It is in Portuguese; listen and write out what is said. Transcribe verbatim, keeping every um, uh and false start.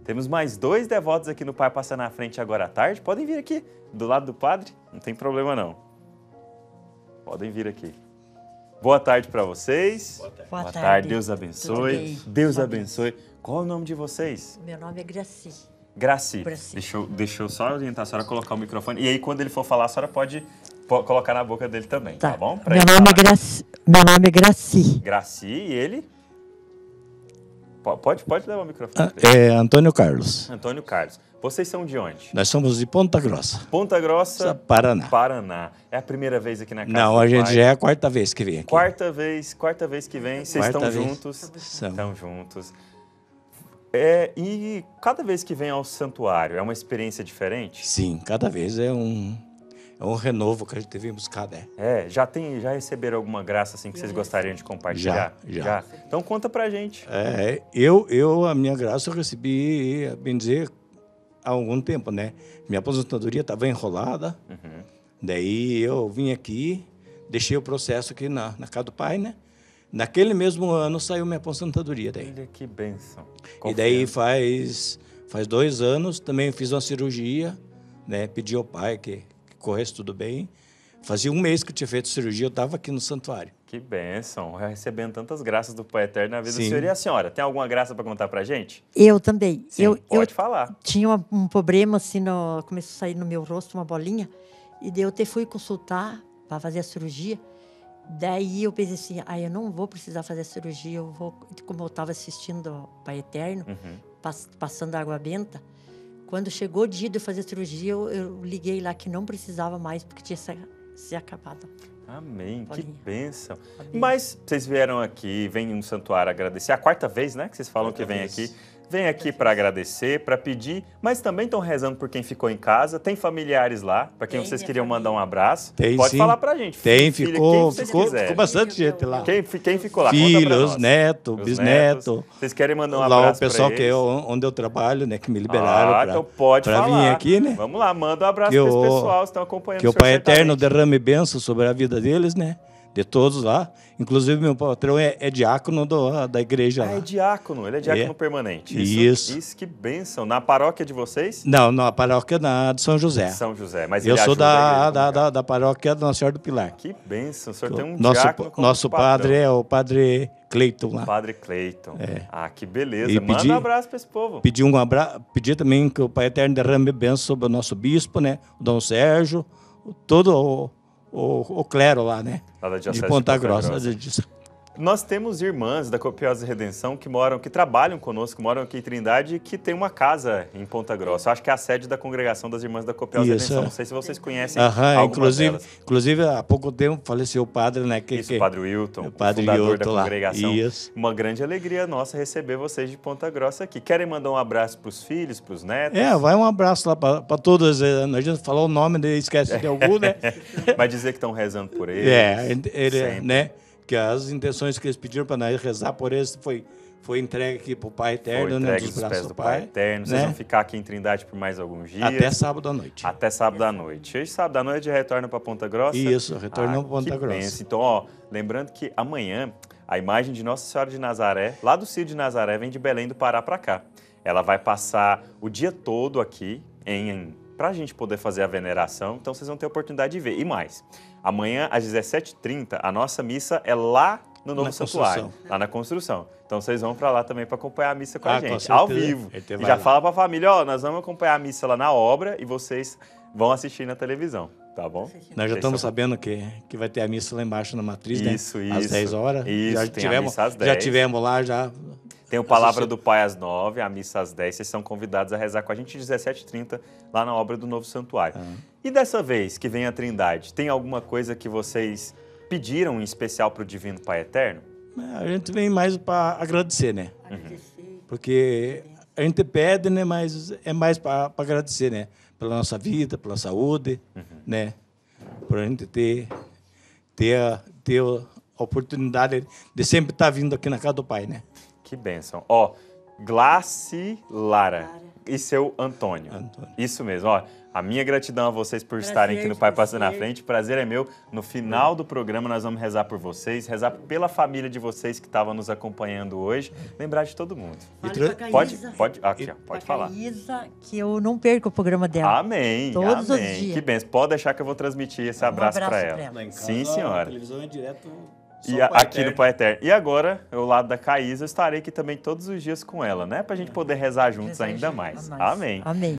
Temos mais dois devotos aqui no Pai Passa na Frente agora à tarde. Podem vir aqui, do lado do padre, não tem problema não. Podem vir aqui. Boa tarde para vocês. Boa tarde. Boa tarde. Deus abençoe. Deus abençoe. Qual é o nome de vocês? Meu nome é Graci. Graci. Graci. Deixa eu, deixa eu só orientar a senhora a colocar o microfone. E aí, quando ele for falar, a senhora pode po- colocar na boca dele também, tá, tá bom? Pra Meu nome, é Graci. Meu nome é Graci. Graci, e ele? Pode, pode levar o microfone. Ah, é Antônio Carlos. Antônio Carlos. Vocês são de onde? Nós somos de Ponta Grossa. Ponta Grossa, Paraná. Paraná. É a primeira vez aqui na casa Não, do a gente pai. já é a quarta vez que vem aqui. Quarta vez, quarta vez que vem. Vocês Quarta estão vez. juntos. São. Estão juntos. É, e cada vez que vem ao santuário, é uma experiência diferente? Sim, cada vez é um, é um renovo que a gente vem buscar, né? É, já, tem, já receberam alguma graça assim que vocês gostariam de compartilhar? Já, já. Então conta pra gente. É, eu, eu, a minha graça eu recebi, bem dizer, há algum tempo, né? Minha aposentadoria estava enrolada, Uhum. daí eu vim aqui, deixei o processo aqui na, na casa do pai, né? Naquele mesmo ano saiu minha aposentadoria daí. Olha que bênção. E daí faz, faz dois anos também fiz uma cirurgia, né? Pedi ao pai que, que corresse tudo bem. Fazia um mês que eu tinha feito cirurgia, eu estava aqui no santuário. Que bênção, recebendo tantas graças do Pai Eterno na vida Sim. do senhor. E a senhora, tem alguma graça para contar pra gente? Eu também. Sim, eu, pode eu falar. Tinha uma, um problema, assim, no, começou a sair no meu rosto uma bolinha. E daí eu até fui consultar para fazer a cirurgia. Daí eu pensei assim, ah, eu não vou precisar fazer a cirurgia, eu vou, como eu estava assistindo o Pai Eterno, Uhum. pass, passando água benta. Quando chegou o dia de eu fazer a cirurgia, eu, eu liguei lá que não precisava mais, porque tinha se, se acabado. Amém, que Bolinha. bênção. Amém. Mas vocês vieram aqui, vêm no santuário agradecer. É a quarta vez, né, que vocês falam Quarta que vem vez. aqui. Vem aqui para agradecer, para pedir, mas também estão rezando por quem ficou em casa. Tem familiares lá, para quem Tem, vocês minha queriam mandar um família. abraço. Tem, Pode sim. falar pra gente. Tem, Filha, ficou, quem vocês ficou, quiserem. ficou bastante gente lá. Quem, quem ficou lá? Conta pra Filhos, nós. neto, Os bisneto. netos. Vocês querem mandar um Lá abraço o pessoal pra que eles? eu, onde eu trabalho, né, que me liberaram Ah, para então pode vir falar. aqui, né? Vamos lá, manda um abraço Que para esse o- pessoal que estão acompanhando Que o o senhor Pai Eterno certamente. derrame bênção sobre a vida deles, né? De todos lá. Inclusive, meu patrão é, é diácono do, da igreja Ah, lá. é diácono, ele é diácono É. permanente. Isso. Isso, que bênção. Na paróquia de vocês? Não, não, a paróquia na, de São José. São José, mas Eu ele sou ajuda a da, igreja da, como da, da paróquia da Nossa Senhora do Pilar. Que bênção, o senhor tem um nosso diácono como nosso patrão. padre é o padre Cleiton lá. Padre Cleiton. É. Ah, que beleza. E Manda pedi- um abraço para esse povo. Pedi um abraço, pedi também que o Pai Eterno derrame bênção sobre o nosso bispo, né? O Dom Sérgio, todo o, o, o clero lá, né? Lá da De Diocese Ponta, de Ponta Grossa. Grossa. De- Nós temos irmãs da Copiosa Redenção que moram, que trabalham conosco, moram aqui em Trindade e que tem uma casa em Ponta Grossa. Eu acho que é a sede da congregação das irmãs da Copiosa Isso, Redenção. é. Não sei se vocês conhecem Aham, alguma inclusive, delas. inclusive, há pouco tempo faleceu o padre, né? Que, Isso, que, o Padre Wilton, o o Padre fundador Wilton da lá. congregação. Isso. Uma grande alegria nossa receber vocês de Ponta Grossa aqui. Querem mandar um abraço para os filhos, para os netos? É, vai um abraço lá para todos. eh, A gente falou o nome, daí esquece de algum, né? Vai dizer que estão rezando por eles. É, ele, Sempre. né? Que as intenções que eles pediram para nós rezar por eles foi, foi entregue aqui para o Pai Eterno, Foi né? entregue Dos nos braços pés do do Pai Pai. Eterno. Vocês né? vão ficar aqui em Trindade por mais alguns dias. Até sábado à noite. Até sábado à noite. Hoje, sábado à noite, retorna para Ponta Grossa. Isso, retornamos Ah, para Ponta que Grossa. benção. Então, ó, lembrando que amanhã a imagem de Nossa Senhora de Nazaré, lá do Círio de Nazaré, vem de Belém do Pará para cá. Ela vai passar o dia todo aqui em, em para a gente poder fazer a veneração. Então, vocês vão ter a oportunidade de ver. E mais, amanhã às dezessete e trinta, a nossa missa é lá no Novo Na Santuário, construção. lá na construção. Então, vocês vão para lá também para acompanhar a missa com Ah, a com gente, certeza. ao vivo. A gente E vai já lá. fala para a família, ó, nós vamos acompanhar a missa lá na obra e vocês vão assistir na televisão, tá bom? Nós já Vocês estamos são- sabendo que, que vai ter a missa lá embaixo na matriz, né? Isso, Às isso. dez horas. Isso, já tem a tivemos, missa às Já dez. tivemos lá, já. Tem o Palavra Assisti- do Pai às nove, a missa às dez. Vocês são convidados a rezar com a gente às dezessete e trinta lá na obra do Novo Santuário. Ah. E dessa vez que vem a Trindade, tem alguma coisa que vocês pediram em especial para o Divino Pai Eterno? A gente vem mais para agradecer, né? Agradecer. Porque a gente pede, né? Mas é mais para agradecer, né? Pela nossa vida, pela saúde, né? Por a gente ter, ter, a, ter a oportunidade de sempre estar vindo aqui na casa do Pai, né? Que bênção. Ó, Glaci Lara e seu Antônio. Antônio. Isso mesmo, ó. A minha gratidão a vocês por Prazer estarem aqui no de Pai Passando na você. Frente. Prazer é meu. No final do programa nós vamos rezar por vocês, rezar pela família de vocês que estavam nos acompanhando hoje. Lembrar de todo mundo. Fale tra- pra Pode, Caísa, pode, aqui, ó, pra pode falar. Caísa, que eu não perco o programa dela. Amém, Todos os amém. dias. Que benção. Pode deixar que eu vou transmitir esse Um abraço, abraço para pra ela. ela. Lá em casa, Sim, A senhora. televisão é direto só E o a- Pai aqui no Eterno. Pai Eterno. E agora, eu lado da Caísa, eu estarei aqui também todos os dias com ela, né? Pra gente poder rezar juntos Rezar ainda junto, mais. a mais. Amém. Amém.